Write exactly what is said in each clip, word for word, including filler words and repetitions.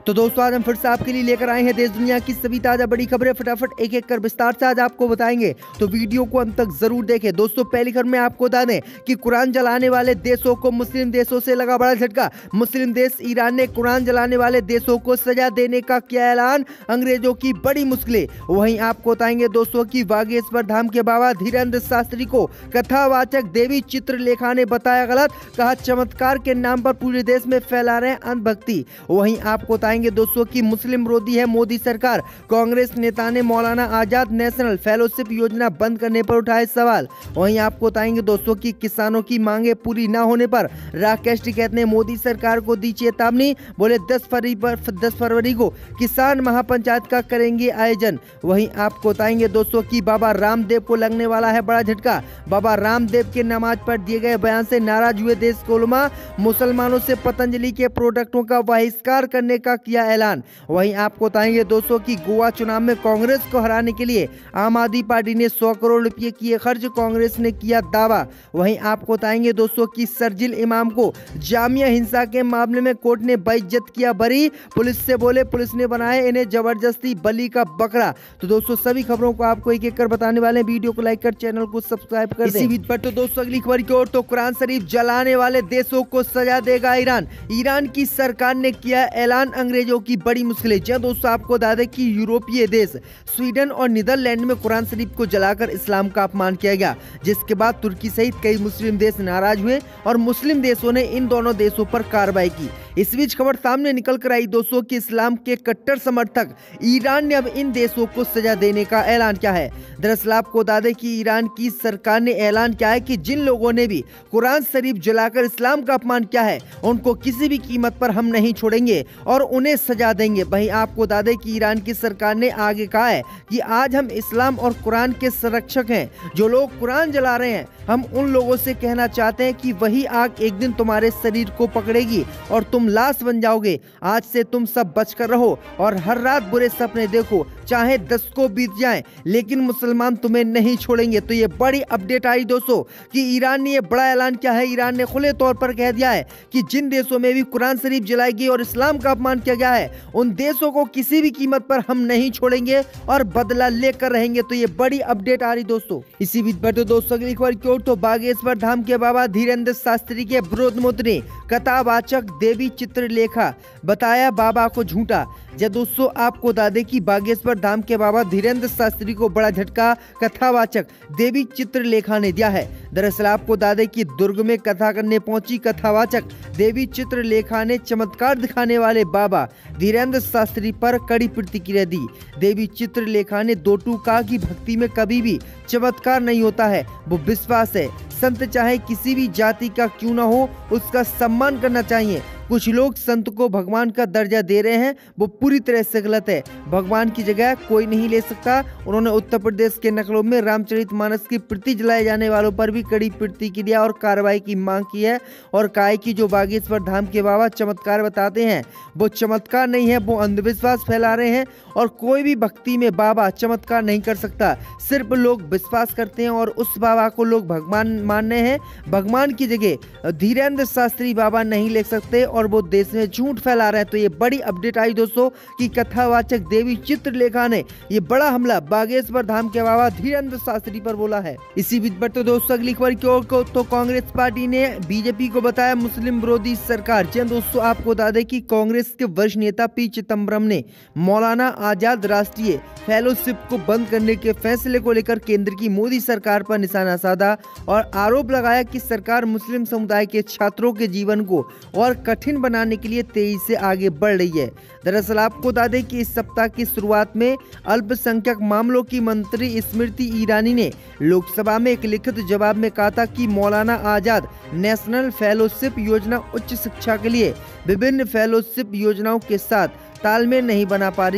तो दोस्तों आज हम फिर से आपके लिए लेकर आए हैं देश दुनिया की सभी ताजा बड़ी खबरें। फटाफट एक एक कर विस्तार से आज आपको बताएंगे, तो वीडियो को अंत तक जरूर देखें। दोस्तों पहली खबर में आपको बता दें कि कुरान जलाने वाले देशों को मुस्लिम देशों से लगा बड़ा झटका। मुस्लिम देश ईरान ने कुरान जलाने वाले देशों को सजा देने का किया ऐलान, अंग्रेजों की बड़ी मुश्किलें। वहीं आपको बताएंगे दोस्तों की बागेश्वर धाम के बाबा धीरेन्द्र शास्त्री को कथावाचक देवी चित्रलेखा ने बताया गलत, कहा चमत्कार के नाम पर पूरे देश में फैला रहे अंधभक्ति। वहीं आपको बताएंगे दोस्तों की मुस्लिम विरोधी है मोदी सरकार, कांग्रेस नेता ने मौलाना आजाद नेशनल फेलोशिप योजना बंद करने पर उठाए सवाल। वहीं आपको बताएंगे दोस्तों की किसानों की मांगे पूरी न होने पर राकेश टिकैत ने मोदी सरकार को दी चेतावनी, बोले दस फरवरी पर दस फरवरी को किसान महापंचायत का करेंगे आयोजन। वहीं आपको बताएंगे दोस्तों की बाबा रामदेव को लगने वाला है बड़ा झटका। बाबा रामदेव के नमाज पर दिए गए बयान से नाराज हुए देश के उलमा, मुसलमानों से पतंजलि के प्रोडक्टों का बहिष्कार करने का किया ऐलान। वहीं आपको बताएंगे दोस्तों की गोवा चुनाव में कांग्रेस को हराने के लिए आम आदमी पार्टी ने सौ करोड़ रुपए किए खर्च, कांग्रेस ने किया दावा। वहीं आपको बताएंगे दोस्तों की शर्जिल इमाम को जामिया हिंसा के मामले में कोर्ट ने बेइज्जत किया बरी, पुलिस से बोले पुलिस ने बनाया इन्हें जबरदस्ती बलि का बकरा। तो दोस्तों सभी खबरों को आपको एक एक कर बताने वाले हैं, वीडियो को लाइक कर चैनल को सब्सक्राइब कर दें। इसी पर तो दोस्तों अगली खबर की ओर, तो कुरान शरीफ जलाने वाले देशों को सजा देगा ईरान। ईरान की सरकार ने किया ऐलान, अंग्रेजों की बड़ी मुश्किलें। जी दोस्तों आपको बता दें कि यूरोपीय देश स्वीडन और नीदरलैंड में कुरान शरीफ को जलाकर इस्लाम का अपमान किया गया, जिसके बाद तुर्की सहित कई मुस्लिम देश नाराज हुए और मुस्लिम देशों ने इन दोनों देशों पर कार्रवाई की। इस बीच खबर सामने निकल कर आई दोस्तों कि इस्लाम के कट्टर समर्थक ईरान ने अब इन देशों को सजा देने का ऐलान किया है। दरअसल आपको बता दें कि ईरान की सरकार ने ऐलान किया है कि जिन लोगों ने भी कुरान शरीफ जलाकर इस्लाम का अपमान किया है उनको किसी भी कीमत पर हम नहीं छोड़ेंगे और उन्हें सजा देंगे। वहीं आपको बता दें कि ईरान की सरकार ने आगे कहा है कि आज हम इस्लाम और कुरान के संरक्षक हैं। जो लोग कुरान जला रहे हैं, हम उन लोगों से कहना चाहते हैं कि वही आग एक दिन तुम्हारे शरीर को पकड़ेगी और तुम लाश बन जाओगे। आज से तुम सब बचकर रहो और हर रात बुरे सपने देखो, चाहे दशकों बीत जाएं, लेकिन मुसलमान तुम्हें नहीं छोड़ेंगे। तो ये बड़ी अपडेट आई दोस्तों कि ईरान ने ये बड़ा ऐलान किया है। ईरान ने खुले तौर पर कह दिया है कि जिन देशों में भी कुरान शरीफ जलाई गई और इस्लाम का अपमान किया गया है, उन देशों को किसी भी कीमत पर हम नहीं छोड़ेंगे और बदला लेकर रहेंगे। तो ये बड़ी अपडेट आ रही दोस्तों। इसी बीच पर तो दोस्तों अगली खबर की ओर, तो बागेश्वर धाम के बाबा धीरेन्द्र शास्त्री के विरोध मुद्दे, कथावाचक देवी चित्रलेखा बताया बाबा को झूठा। जब दोस्तों आपको बता दें कि बागेश्वर धाम के बाबा धीरेन्द्र शास्त्री को बड़ा झटका कथावाचक देवी चित्रलेखा ने दिया है। दरअसल आपको बता दें कि दुर्ग में कथा करने पहुंची कथावाचक देवी चित्रलेखा ने चमत्कार दिखाने वाले बाबा धीरेन्द्र शास्त्री पर कड़ी प्रतिक्रिया दी। देवी चित्रलेखा ने दो टूक कहा कि भक्ति में कभी भी चमत्कार नहीं होता है, वो विश्वास है। संत चाहे किसी भी जाति का क्यों ना हो, उसका सम्मान करना चाहिए। कुछ लोग संत को भगवान का दर्जा दे रहे हैं, वो पूरी तरह से गलत है। भगवान की जगह कोई नहीं ले सकता। उन्होंने उत्तर प्रदेश के नकलों में रामचरितमानस की प्रति जलाए जाने वालों पर भी कड़ी प्रतिक्रिया और कार्रवाई की मांग की है और कहा है कि जो बागेश्वर धाम के बाबा चमत्कार बताते हैं वो चमत्कार नहीं है, वो अंधविश्वास फैला रहे हैं और कोई भी भक्ति में बाबा चमत्कार नहीं कर सकता। सिर्फ लोग विश्वास करते हैं और उस बाबा को लोग भगवान मानने हैं। भगवान की जगह धीरेन्द्र शास्त्री बाबा नहीं ले सकते और वो देश में झूठ फैला रहे हैं। तो ये बड़ी अपडेट आई दोस्तों कि कथावाचक देवी चित्रलेखा ने ये बड़ा हमला बागेश्वर धाम के बाबा धीरेन्द्र शास्त्री पर बोला है। इसी बीच पर तो दोस्तों अगली खबर की ओर को, तो कांग्रेस पार्टी ने बीजेपी को बताया मुस्लिम विरोधी सरकार। जी दोस्तों आपको बता दें कि कांग्रेस के वरिष्ठ नेता पी चिदम्बरम ने मौलाना आजाद राष्ट्रीय फेलोशिप को बंद करने के फैसले को लेकर केंद्र की मोदी सरकार पर निशाना साधा और आरोप लगाया कि सरकार मुस्लिम समुदाय के छात्रों के जीवन को और कठिन बनाने के लिए तेजी से आगे बढ़ रही है। दरअसल आपको बता दें कि इस सप्ताह की शुरुआत में अल्पसंख्यक मामलों की मंत्री स्मृति ईरानी ने लोकसभा में एक लिखित जवाब में कहा था कि मौलाना आजाद नेशनल फेलोशिप योजना उच्च शिक्षा के लिए विभिन्न फेलोशिप योजनाओं के साथ तालमेल नहीं बना पा रही है।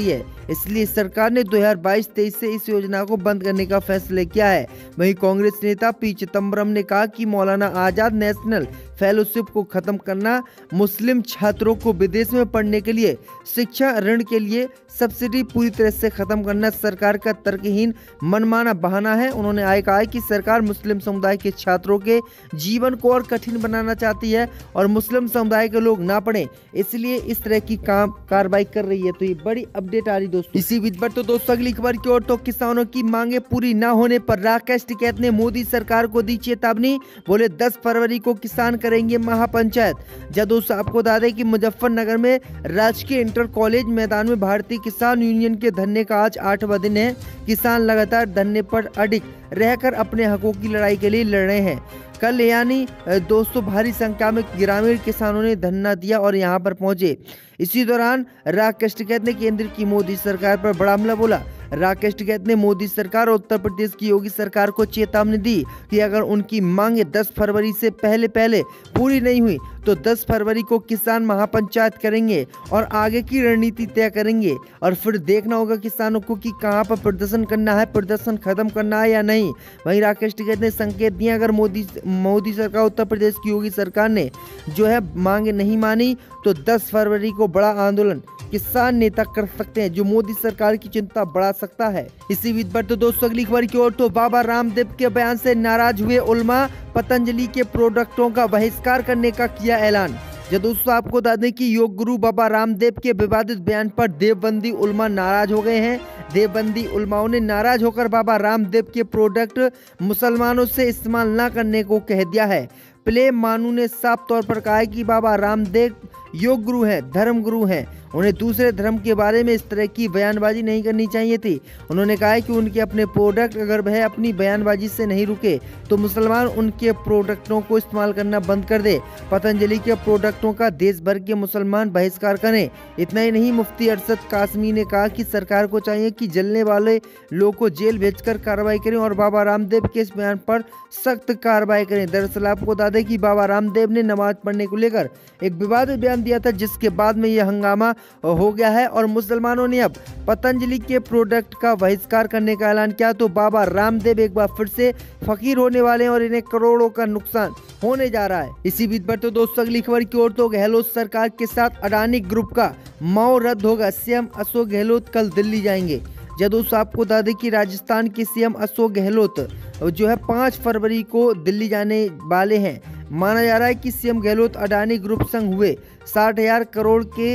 इसलिए सरकार ने दो हज़ार बाईस तेईस से इस योजना को बंद करने का फैसला किया है। वहीं कांग्रेस नेता पी चिदम्बरम ने कहा कि मौलाना आजाद नेशनल फेलोशिप को खत्म करना, मुस्लिम छात्रों को विदेश में पढ़ने के लिए शिक्षा ऋण के लिए सब्सिडी पूरी तरह से खत्म करना सरकार का तर्कहीन मनमाना बहाना है। उन्होंने आगे कहा कि सरकार मुस्लिम समुदाय के छात्रों के जीवन को और कठिन बनाना चाहती है और मुस्लिम समुदाय के लोग ना पढ़े, इसलिए इस तरह की काम कार्रवाई कर रही है। तो ये बड़ी अपडेट आ रही दोस्तों। इसी बीच पर तो दोस्तों अगली खबर की ओर, तो किसानों की मांगे पूरी न होने पर राकेश टिकैत ने मोदी सरकार को दी चेतावनी। बोले दस फरवरी को किसान करेंगे महापंचायत। जब दोस्तों आपको बता दें कि मुजफ्फरनगर में राजकीय इंटर कॉलेज मैदान में भारतीय किसान यूनियन के धरने का आज आठवां दिन है। किसान लगातार धरने पर अडिग रहकर अपने हकों की लड़ाई के लिए लड़ रहे हैं। कल यानी दोस्तों भारी संख्या में ग्रामीण किसानों ने धरना दिया और यहां पर पहुंचे। इसी दौरान राकेश टिकैत ने केंद्र की मोदी सरकार पर बड़ा हमला बोला। राकेश टिकैत ने मोदी सरकार और उत्तर प्रदेश की योगी सरकार को चेतावनी दी कि अगर उनकी मांगे दस फरवरी से पहले पहले पूरी नहीं हुई तो दस फरवरी को किसान महापंचायत करेंगे और आगे की रणनीति तय करेंगे और फिर देखना होगा किसानों को कि कहां पर प्रदर्शन करना है, प्रदर्शन खत्म करना है या नहीं। वहीं राकेश टिकैत ने संकेत दिया अगर मोदी मोदी सरकार उत्तर प्रदेश की योगी सरकार ने जो है मांगे नहीं मानी तो दस फरवरी को बड़ा आंदोलन किसान नेता कर सकते हैं जो मोदी सरकार की चिंता बढ़ा सकता है। इसी बीच पर तो दोस्तों अगली खबर की ओर, तो बाबा रामदेव के बयान से नाराज हुए उलमा, पतंजलि के प्रोडक्टों का बहिष्कार करने का किया ऐलान। जो दोस्तों आपको बता दें कि योग गुरु बाबा रामदेव के विवादित बयान पर देवबंदी उलमा नाराज हो गए हैं। देवबंदी उलमाओं ने नाराज होकर बाबा रामदेव के प्रोडक्ट मुसलमानों से इस्तेमाल न करने को कह दिया है। प्ले मानू ने साफ तौर पर कहा है कि बाबा रामदेव योग गुरु हैं, धर्म गुरु हैं, उन्हें दूसरे धर्म के बारे में इस तरह की बयानबाजी नहीं करनी चाहिए थी। उन्होंने कहा है कि उनके अपने प्रोडक्ट अगर वह अपनी बयानबाजी से नहीं रुके तो मुसलमान उनके प्रोडक्टों को इस्तेमाल करना बंद कर दे। पतंजलि के प्रोडक्टों का देश भर के मुसलमान बहिष्कार करें। इतना ही नहीं, मुफ्ती अरशद कासमी ने कहा कि सरकार को चाहिए कि जलने वाले लोगों को जेल भेजकर कार्रवाई करें और बाबा रामदेव के इस बयान पर सख्त कार्रवाई करें। दरअसल आपको बता दें कि बाबा रामदेव ने नमाज पढ़ने को लेकर एक विवादित बयान दिया था जिसके बाद में यह हंगामा हो गया है और मुसलमानों ने अब पतंजलि के प्रोडक्ट का बहिष्कार करने का ऐलान किया। तो बाबा रामदेव एक बार फिर से फकीर होने वाले हैं और इन्हें करोड़ों का नुकसान होने जा रहा है। इसी बीच पर तो दोस्तों अगली खबर की ओर, तो गहलोत सरकार के साथ अडानी ग्रुप का मौ रद्द होगा। सीएम अशोक गहलोत कल दिल्ली जाएंगे। जब दोस्तों आपको बता दें कि राजस्थान के सीएम अशोक गहलोत जो है पाँच फरवरी को दिल्ली जाने वाले हैं। माना जा रहा है कि सीएम गहलोत अडानी ग्रुप संग हुए साठ हजार करोड़ के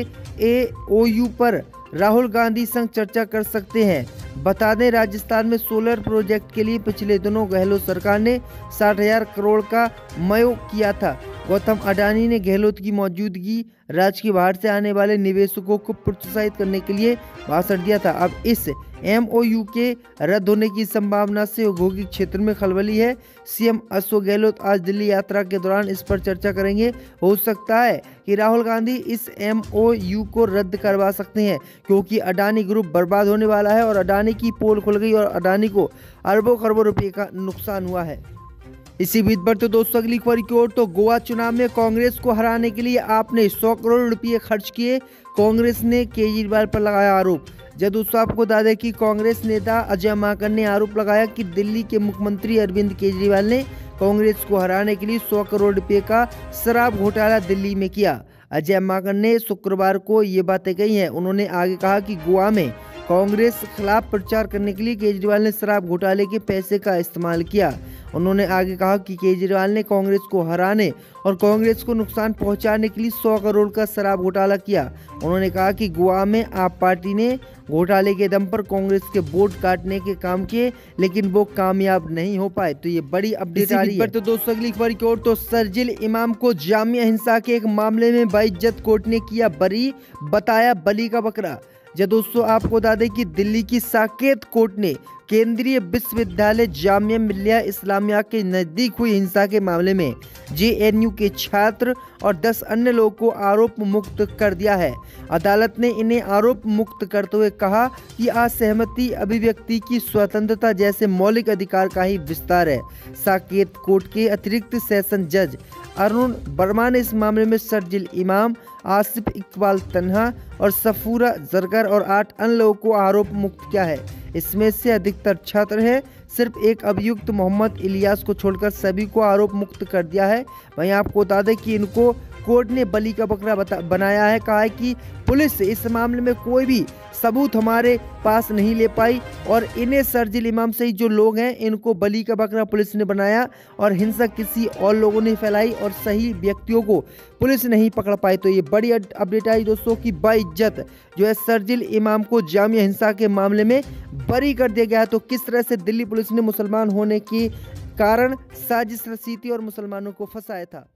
एओयू पर राहुल गांधी संग चर्चा कर सकते हैं। बता दें राजस्थान में सोलर प्रोजेक्ट के लिए पिछले दिनों गहलोत सरकार ने साठ हजार करोड़ का मयो किया था। गौतम अडानी ने गहलोत की मौजूदगी राज्य के बाहर से आने वाले निवेशकों को प्रोत्साहित करने के लिए भाषण दिया था। अब इस एमओयू के रद्द होने की संभावना से औद्योगिक क्षेत्र में खलबली है। सीएम अशोक गहलोत आज दिल्ली यात्रा के दौरान इस पर चर्चा करेंगे। हो सकता है कि राहुल गांधी इस एमओयू को रद्द करवा सकते हैं क्योंकि अडानी ग्रुप बर्बाद होने वाला है और अडानी की पोल खुल गई और अडानी को अरबों खरबों रुपये का नुकसान हुआ है। इसी बीच पर तो दोस्तों अगली खबर की ओर, तो गोवा चुनाव में कांग्रेस को हराने के लिए आपने सौ करोड़ रुपए खर्च किए, कांग्रेस ने केजरीवाल पर लगाया आरोप। जब दोस्तों आपको बता दें कि कांग्रेस नेता अजय माकन ने आरोप लगाया कि दिल्ली के मुख्यमंत्री अरविंद केजरीवाल ने कांग्रेस को हराने के लिए सौ करोड़ रुपए का शराब घोटाला दिल्ली में किया। अजय माकन ने शुक्रवार को ये बातें कही हैं। उन्होंने आगे कहा कि गोवा में कांग्रेस खिलाफ प्रचार करने के लिए केजरीवाल ने शराब घोटाले के पैसे का इस्तेमाल किया। उन्होंने आगे कहा कि केजरीवाल ने कांग्रेस को हराने और कांग्रेस को नुकसान पहुंचाने के लिए सौ करोड़ का शराब घोटाला किया। उन्होंने कहा कि गोवा में आप पार्टी ने घोटाले के दम पर कांग्रेस के वोट काटने के काम किए लेकिन वो कामयाब नहीं हो पाए। तो ये बड़ी अपडेट आ रही है। तो दोस्तों अगली खबर की ओर, तो शर्जिल इमाम को जामिया हिंसा के एक मामले में बाइज्जत कोर्ट ने किया बरी, बताया बली का बकरा। जब दोस्तों आपको बता दें कि दिल्ली की साकेत कोर्ट ने केंद्रीय विश्वविद्यालय जामिया मिल्लिया इस्लामिया के नज़दीक हुई हिंसा के मामले में जे एन यू के छात्र और दस अन्य लोगों को आरोप मुक्त कर दिया है। अदालत ने इन्हें आरोप मुक्त करते हुए कहा कि असहमति अभिव्यक्ति की स्वतंत्रता जैसे मौलिक अधिकार का ही विस्तार है। साकेत कोर्ट के अतिरिक्त सेशन जज अरुण वर्मा ने इस मामले में शर्जिल इमाम, आसिफ इकबाल तन्हा और सफूरा जरगर और आठ अन्य लोगों को आरोप मुक्त किया है। इसमें से अधिकतर छात्र हैं। सिर्फ एक अभियुक्त मोहम्मद इलियास को छोड़कर सभी को आरोप मुक्त कर दिया है। वहीं आपको बता दें कि इनको कोर्ट ने बलि का बकरा बनाया है। कहा है कि पुलिस इस मामले में कोई भी सबूत हमारे पास नहीं ले पाई और इन्हें शर्जिल इमाम सहित जो लोग हैं इनको बलि का बकरा पुलिस ने बनाया और हिंसा किसी और लोगों ने फैलाई और सही व्यक्तियों को पुलिस नहीं पकड़ पाई। तो ये बड़ी अपडेट आई दोस्तों की बाइज्जत जो है शर्जिल इमाम को जामिया हिंसा के मामले में बरी कर दिया गया। तो किस तरह से दिल्ली पुलिस ने मुसलमान होने के कारण साजिश रची थी और मुसलमानों को फंसाया था।